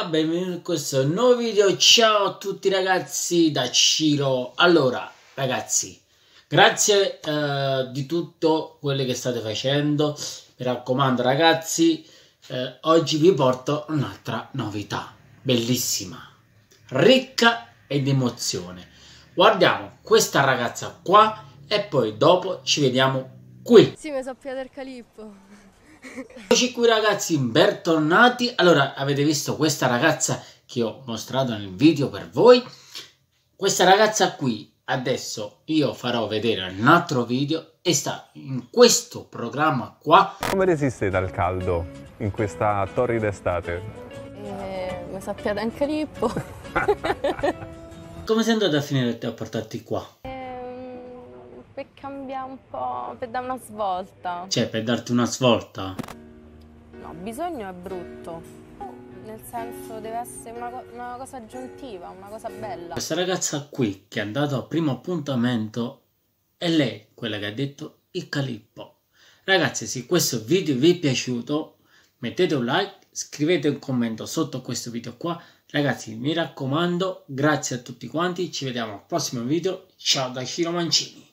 Buonasera, benvenuti in questo nuovo video. Ciao a tutti ragazzi da Ciro. Allora ragazzi, grazie di tutto quello che state facendo. Mi raccomando ragazzi, oggi vi porto un'altra novità bellissima, ricca ed emozione. Guardiamo questa ragazza qua e poi dopo ci vediamo qui. Sì, mi so pigliato il calippo. Eccoci qui ragazzi, bentornati. Allora, avete visto questa ragazza che ho mostrato nel video per voi? Questa ragazza qui, adesso io farò vedere un altro video e sta in questo programma qua. Come resistete al caldo in questa torrida estate? Mi so pigliato il calippo. Come sei andato a finire a portarti qua? Per cambiare un po', per dare una svolta. Cioè, per darti una svolta? No, bisogno è brutto. Nel senso, deve essere una cosa aggiuntiva, una cosa bella. Questa ragazza qui che è andata al primo appuntamento è lei, quella che ha detto il calippo. Ragazzi, se questo video vi è piaciuto, mettete un like, scrivete un commento sotto questo video qua. Ragazzi, mi raccomando, grazie a tutti quanti, ci vediamo al prossimo video. Ciao da Ciro Mancini.